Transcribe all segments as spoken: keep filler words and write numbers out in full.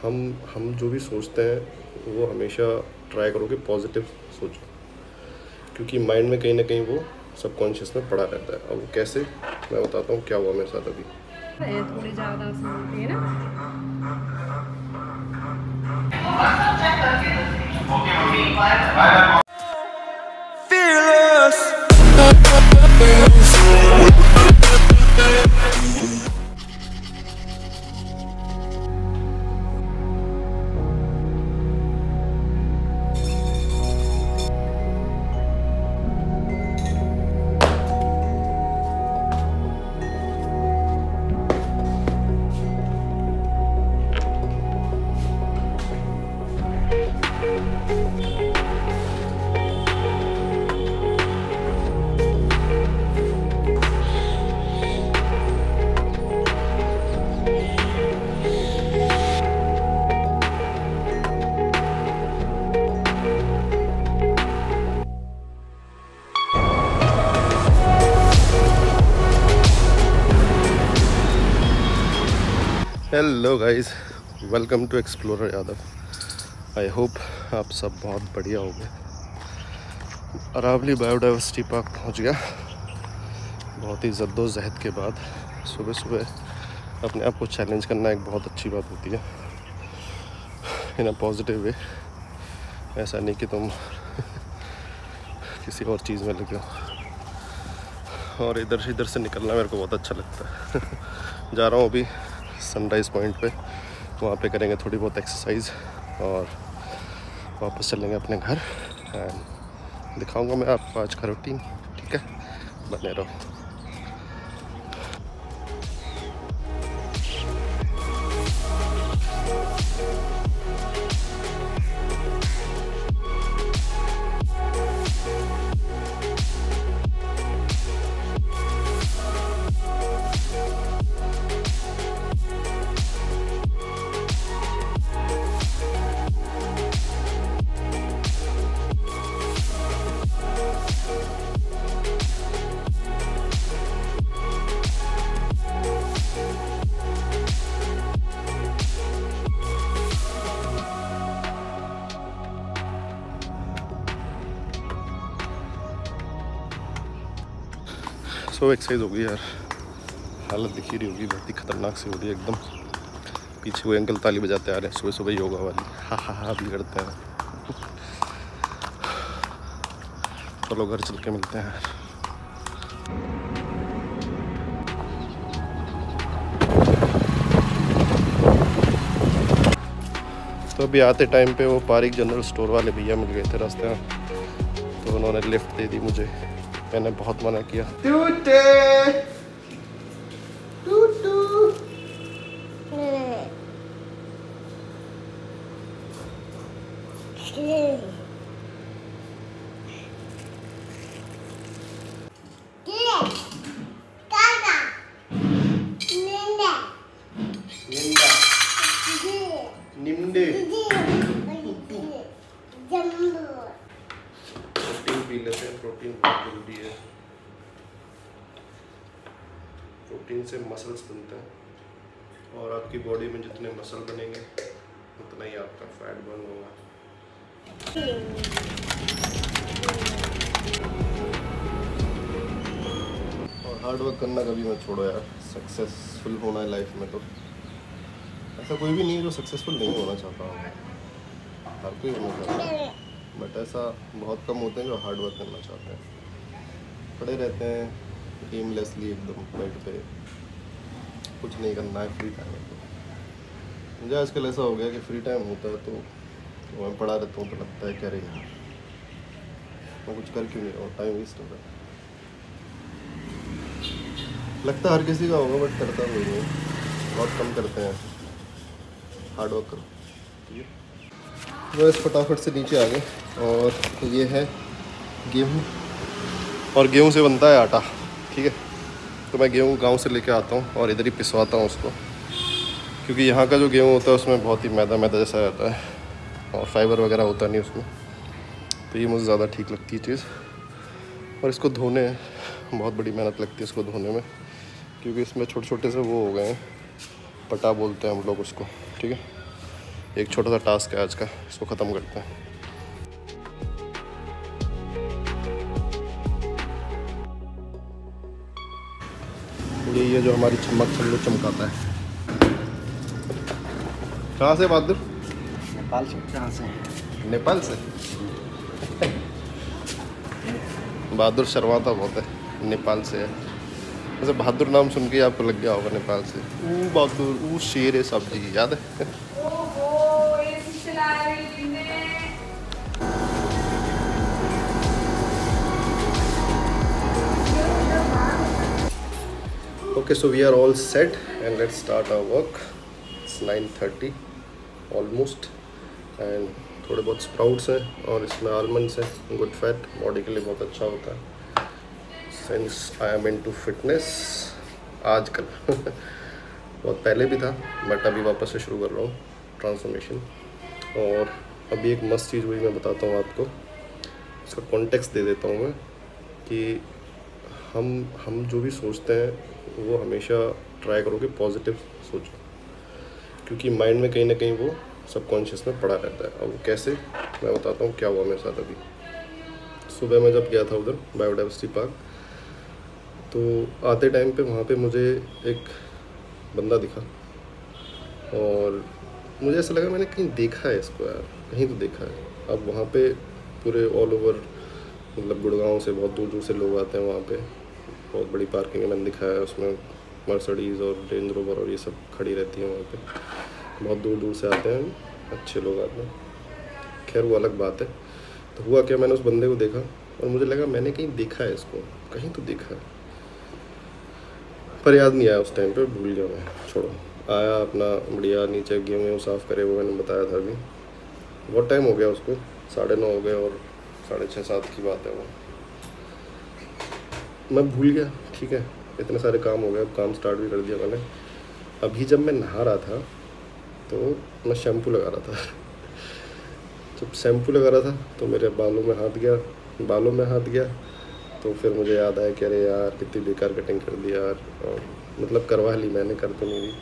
हम हम जो भी सोचते हैं वो हमेशा ट्राई करो कि पॉजिटिव सोचो, क्योंकि माइंड में कहीं ना कहीं वो सबकॉन्शियस में पड़ा रहता है। अब वो कैसे, मैं बताता हूँ क्या हुआ मेरे साथ अभी। थोड़ी ज़्यादा सुनते हैं ना। Hello guys, welcome to explorer Yadav. I hope आप सब बहुत बढ़िया होंगे। अरावली बायोडाइवर्सिटी पार्क पहुंच गया। बहुत ही जद्दोजहद के बाद सुबह सुबह अपने आप को चैलेंज करना एक बहुत अच्छी बात होती है, इन अ पॉजिटिव वे। ऐसा नहीं कि तुम किसी और चीज़ में लगे हो। और इधर से इधर से निकलना मेरे को बहुत अच्छा लगता है। जा रहा हूँ अभी सनराइज़ पॉइंट पे, वहाँ पे करेंगे थोड़ी बहुत एक्सरसाइज और वापस चलेंगे अपने घर। एंड दिखाऊंगा मैं आपको आज का रूटीन। ठीक है, बने रहो। सो एक्सरसाइज हो गई यार, हालत दिख ही रही होगी, बहुत ही खतरनाक सी हो रही है एकदम। पीछे वो अंकल ताली बजाते आ रहे हैं सुबह सुबह योगा वाली, हा हा हा भी करते हैं। चलो घर चल के मिलते हैं। तो अभी आते टाइम पे वो पारिक जनरल स्टोर वाले भैया मिल गए थे रास्ते में, तो उन्होंने लिफ्ट दे दी मुझे। मैंने बहुत मना किया। टूटे टूटू निम्डे प्रोटीन पी लेते हैं, प्रोटीन बहुत जरूरी है। प्रोटीन से मसल्स बनते हैं और आपकी बॉडी में जितने मसल बनेंगे उतना ही आपका फैट बर्न होगा। और हार्ड वर्क करना कभी मत छोड़ो यार। सक्सेसफुल होना है लाइफ में तो ऐसा कोई भी नहीं है जो सक्सेसफुल नहीं होना चाहता होगा, हर कोई होना चाहता है, बट ऐसा बहुत कम होते हैं जो हार्ड वर्क करना चाहते हैं। पड़े रहते हैं एमलेसली एकदम बेड पे, कुछ नहीं करना है, फ्री टाइम है। तो मुझे आजकल ऐसा हो गया कि फ्री टाइम होता है तो मैं पढ़ा रहता हूँ तो लगता है क्या रे यार मैं कुछ कर क्यों नहीं रहा हूँ, टाइम वेस्ट हो रहा है। लगता है हर किसी का होगा बट करता कोई नहीं, बहुत कम करते हैं। हार्ड वर्क करो। ठीक है, बस फटाफट से नीचे आ गए। और ये है गेहूँ, और गेहूँ से बनता है आटा। ठीक है, तो मैं गेहूँ गांव से लेके आता हूँ और इधर ही पिसवाता हूँ उसको, क्योंकि यहाँ का जो गेहूँ होता है उसमें बहुत ही मैदा मैदा जैसा रहता है और फाइबर वगैरह होता नहीं उसमें, तो ये मुझे ज़्यादा ठीक लगती है चीज़। और इसको धोने बहुत बड़ी मेहनत लगती है इसको धोने में, क्योंकि इसमें छोटे छोटे से वो हो गए हैं, पटा बोलते हैं हम लोग उसको। ठीक है, एक छोटा सा टास्क है आज का, इसको ख़त्म करते हैं। ये ये जो हमारी चमक चमक चमकाता है। कहाँ से बहादुर? नेपाल से। कहाँ से? नेपाल से। बहादुर शर्माता बहुत है, नेपाल से है। वैसे बहादुर नाम सुन के आपको लग गया होगा नेपाल से। ऊ बहादुर, ऊ शेर है सब्जी, याद है? Okay, so we are all set and let's start our work. It's nine thirty almost and थोड़े बहुत स्प्राउट्स हैं और इसमें आलमंड्स हैं, गुड फैट, बॉडी के लिए बहुत अच्छा होता है। Since I am into fitness आजकल बहुत पहले भी था बट अभी वापस से शुरू कर रहा हूँ ट्रांसफॉर्मेशन। और अभी एक मस्त चीज़ हुई, मैं बताता हूँ आपको, इसका कॉन्टेक्स्ट दे देता हूँ मैं कि हम हम जो भी सोचते हैं वो हमेशा ट्राई करो कि पॉजिटिव सोचो, क्योंकि माइंड में कहीं ना कहीं वो सबकॉन्शियस में पड़ा रहता है। और वो कैसे, मैं बताता हूँ क्या हुआ मेरे साथ। अभी सुबह मैं जब गया था उधर बायोडाइवर्सिटी पार्क, तो आते टाइम पे वहाँ पे मुझे एक बंदा दिखा और मुझे ऐसा लगा मैंने कहीं देखा है इसको यार, कहीं तो देखा है। अब वहाँ पे पूरे ऑल ओवर मतलब गुड़गांव से बहुत दूर दूर से लोग आते हैं वहाँ पे। बहुत बड़ी पार्किंग है, मैंने दिखाया है, उसमें मर्सिडीज़ और रेंज रोवर और ये सब खड़ी रहती है वहाँ पे। बहुत दूर दूर से आते हैं, अच्छे लोग आते हैं। खैर वो अलग बात है। तो हुआ क्या, मैंने उस बंदे को देखा और मुझे लगा मैंने कहीं देखा है इसको, कहीं तो देखा है, पर याद नहीं आया उस टाइम पे, भूल गया मैं, छोड़ो। आया अपना बढ़िया, नीचे गेहूँ वेहूँ साफ़ करे, वो मैंने बताया था अभी। बहुत टाइम हो गया उसको, साढ़े नौ हो गए और साढ़े छः सात की बात है वो। मैं भूल गया, ठीक है, इतने सारे काम हो गए, अब काम स्टार्ट भी कर दिया मैंने। अभी जब मैं नहा रहा था तो मैं शैम्पू लगा रहा था जब शैम्पू लगा रहा था तो मेरे बालों में हाथ गया बालों में हाथ गया तो फिर मुझे याद आया कि अरे यार कितनी बेकार कटिंग कर दी यार। और मतलब करवा ली मैंने, कर तो नहीं दी।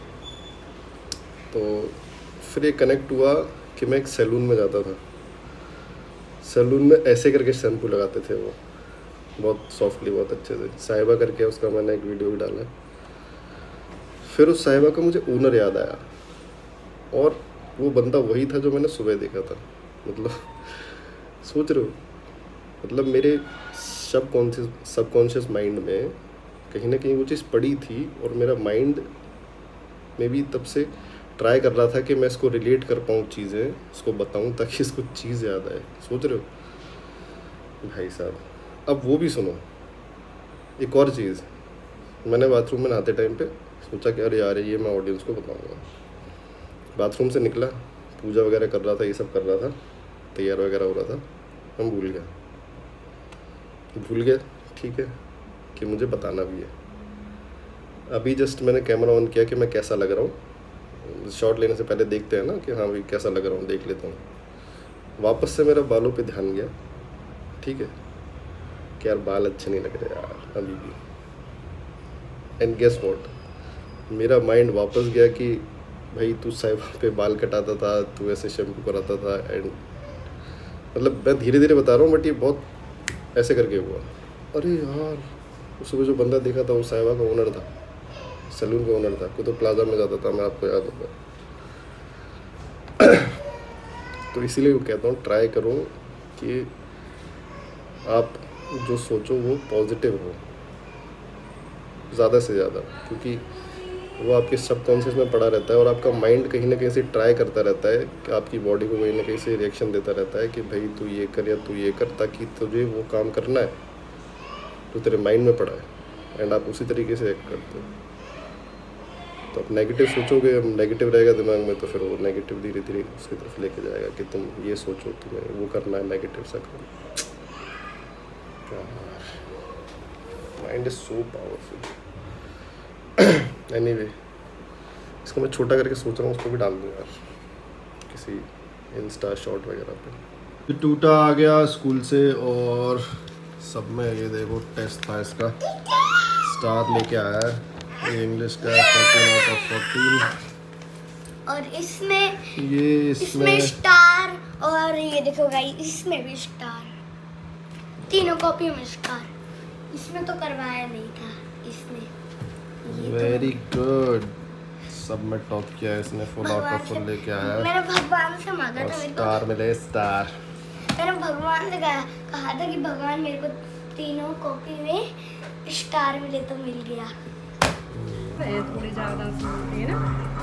तो फिर ये कनेक्ट हुआ कि मैं एक सैलून में जाता था। सैलून में ऐसे करके शैम्पू लगाते थे वो, बहुत सॉफ्टली, बहुत अच्छे से। साहिबा करके उसका मैंने एक वीडियो भी डाला। फिर उस साहिबा का मुझे ओनर याद आया और वो बंदा वही था जो मैंने सुबह देखा था। मतलब सोच रहे हो, मतलब मेरे सबकॉन्शियस सबकॉन्शियस माइंड में कहीं ना कहीं वो चीज़ पड़ी थी और मेरा माइंड में भी तब से ट्राई कर रहा था कि मैं इसको रिलेट कर पाऊँ चीज़ें, उसको बताऊँ ताकि इसको चीज़ याद आए। सोच रहे हो भाई साहब। अब वो भी सुनो, एक और चीज़, मैंने बाथरूम में नहाते टाइम पे सोचा कि अरे यार ये मैं ऑडियंस को बताऊँगा। बाथरूम से निकला, पूजा वगैरह कर रहा था, ये सब कर रहा था, तैयार वगैरह हो रहा था, मैं भूल गया भूल गया ठीक है, कि मुझे बताना भी है। अभी जस्ट मैंने कैमरा ऑन किया कि मैं कैसा लग रहा हूँ। शॉट लेने से पहले देखते हैं ना कि हाँ भाई कैसा लग रहा हूँ, देख लेता हूँ। वापस से मेरा बालों पे ध्यान गया, ठीक है, कि यार बाल अच्छे नहीं लग रहे यार अभी भी। एंड गेस व्हाट, मेरा माइंड वापस गया कि भाई तू साहिबा पे बाल कटाता था, तू ऐसे शैम्पू कराता था। एंड मतलब मैं धीरे धीरे बता रहा हूँ बट ये बहुत ऐसे करके हुआ। अरे यार सुबह जो बंदा देखा था वो साहिबा का ओनर था, सैलून का ओनर था, कुतुब प्लाजा में जाता था मैं, आपको याद होगा। तो इसीलिए वो कहता हूँ ट्राई करो कि आप जो सोचो वो पॉजिटिव हो ज़्यादा से ज़्यादा, क्योंकि वो आपके सबकॉन्शियस में पड़ा रहता है और आपका माइंड कहीं ना कहीं से ट्राई करता रहता है कि आपकी बॉडी को कहीं ना कहीं से रिएक्शन देता रहता है कि भाई तू ये कर या तू ये कर, ताकि तुझे वो काम करना है जो तेरे माइंड में पड़ा है एंड आप उसी तरीके से एक्ट करते हो। तो आप नेगेटिव सोचोगे, अब नेगेटिव रहेगा दिमाग में तो फिर वो नेगेटिव धीरे धीरे उसकी तरफ लेके जाएगा कि तुम ये सोचो, तुम्हें वो करना है, नेगेटिव सा करो। Mind is so powerful. Anyway, इसको मैं छोटा करके सोच रहा हूँ, उसको भी डाल दूँ यार किसी इंस्टा शॉट वगैरह पे। टूटा आ गया स्कूल से और सब में ये देखो टेस्ट था इसका, स्टार लेके आया है। ये इंग्लिश का फोर्टीन आउट ऑफ फोर्टीन। और इसमें ये इसमें, इसमें स्टार और ये देखो गाइस इसमें भी स्टार, तीनों कॉपी में स्टार। इसमें तो करवाया नहीं था इसमें। वेरी गुड, सब में टॉप किया है इसने, फुल आउट ऑफ फुल लेके आया है। मैंने भगवान से मांगा था मेरे को स्टार मिले स्टार। मैंने भगवान से कहा कहा था कि भगवान मेरे को तीनों कॉपी में स्टार मिले तो मिल गया। ये थोड़ी ज़्यादा है ना।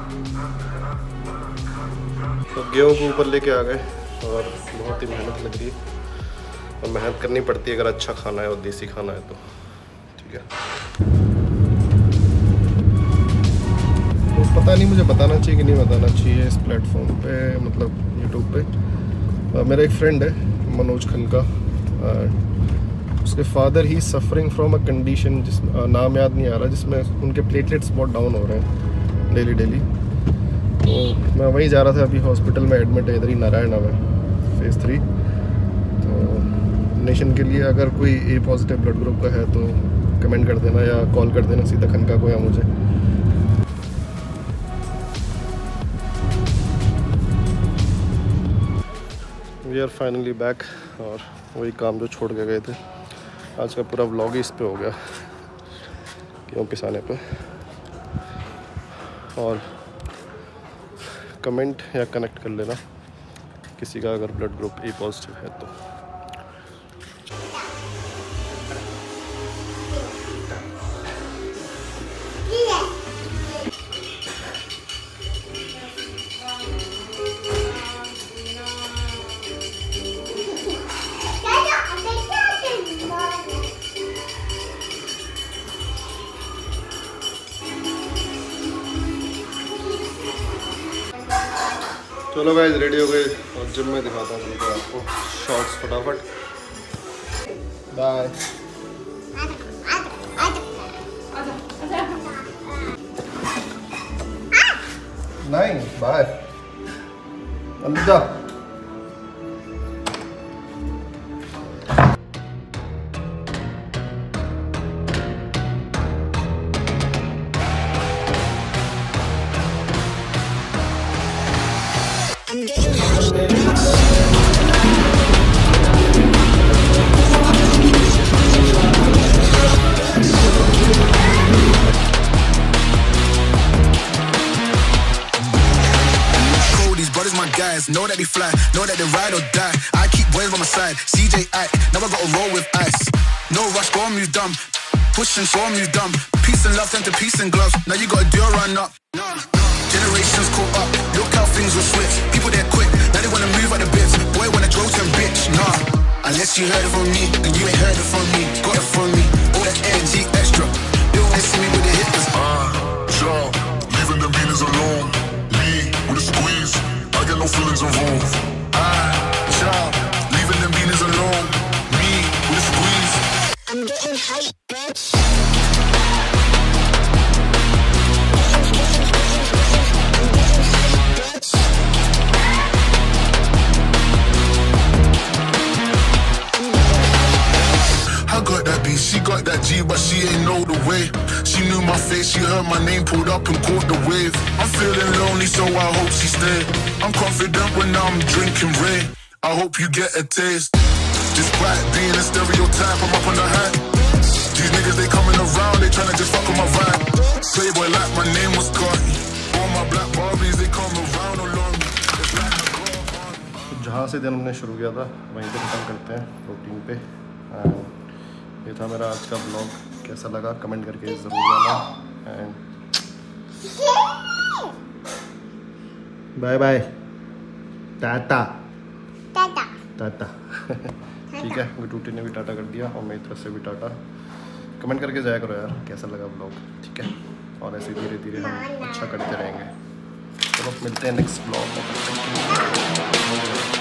तो गेहूँ को ऊपर लेके आ गए और बहुत ही मेहनत लग रही है और मेहनत करनी पड़ती है अगर अच्छा खाना है और देसी खाना है तो। ठीक है, तो पता नहीं मुझे बताना चाहिए कि नहीं बताना चाहिए इस प्लेटफॉर्म पे, मतलब यूट्यूब पे। आ, मेरा एक फ्रेंड है मनोज खनका, उसके father he suffering from a condition जिस नाम याद नहीं आ रहा, जिसमें उनके प्लेटलेट्स बहुत डाउन हो रहे हैं डेली डेली। तो मैं वहीं जा रहा था, अभी हॉस्पिटल में एडमिट है इधर ही नारायणा में, फेज़ थ्री। तो नेशन के लिए अगर कोई ए पॉजिटिव ब्लड ग्रुप का है तो कमेंट कर देना या कॉल कर देना सीधा खनका को या मुझे। वी आर फाइनली बैक, और वही काम जो छोड़ के गए थे, आज का पूरा व्लॉग ही इस पे हो गया गेहूँ पिसाने पे। और कमेंट या कनेक्ट कर लेना किसी का अगर ब्लड ग्रुप ए पॉजिटिव है तो। चलो गाइस रेडी हो गए और जिम में दिखाता हूँ तुमको आपको शॉर्ट्स फटाफट। बाय। नहीं बाय, अंदर जा। Know that they fly, know that they ride or die. I keep boys by my side. C J I, now I gotta roll with ice. No rush, go on, you dumb. Pushing, show on, you dumb. Peace and love, turn to peace and gloves. Now you gotta do a run up. Generations caught up. Look how things will switch. People they're quick, now they wanna move out the bits. Boy wanna grow to bitch, nah. Unless you heard it from me, then you ain't heard it from me. Got it from me, all that energy extra. They wanna see me with the hitters. Ah, sure, leaving the beaters alone. Me with a squeeze. I got no feelings involved. I, child, leaving them beaners alone. Me, with a squeeze. I'm getting hype, bitch. I got that B, she got that G, but she ain't know the way. She knew my face, she heard my name, pulled up and caught the wave. I'm feeling lonely, so I hope she stay. I'm confident when I'm drinking Ray. I hope you get a taste. Despite being a stereotype, I'm up on the hype. These niggas, they coming around, they tryna just fuck with my vibe. Playboy like my name was Carti. All my black Barbies, they come around along me. It's like a girl. जहाँ से दिन हमने शुरू किया था वहीं पे खत्म करते हैं, प्रोटीन पे। ये था मेरा आज का ब्लॉग, कैसा लगा कमेंट करके ज़रूर जाना। And bye bye, tata tata tata. ठीक है, गुटूटी ने भी टाटा कर दिया और मेरी तरफ से भी टाटा। कमेंट करके जाया करो यार कैसा लगा ब्लॉग, ठीक है। और ऐसे धीरे धीरे हम अच्छा करते रहेंगे। चलो मिलते हैं नेक्स्ट ब्लॉग में।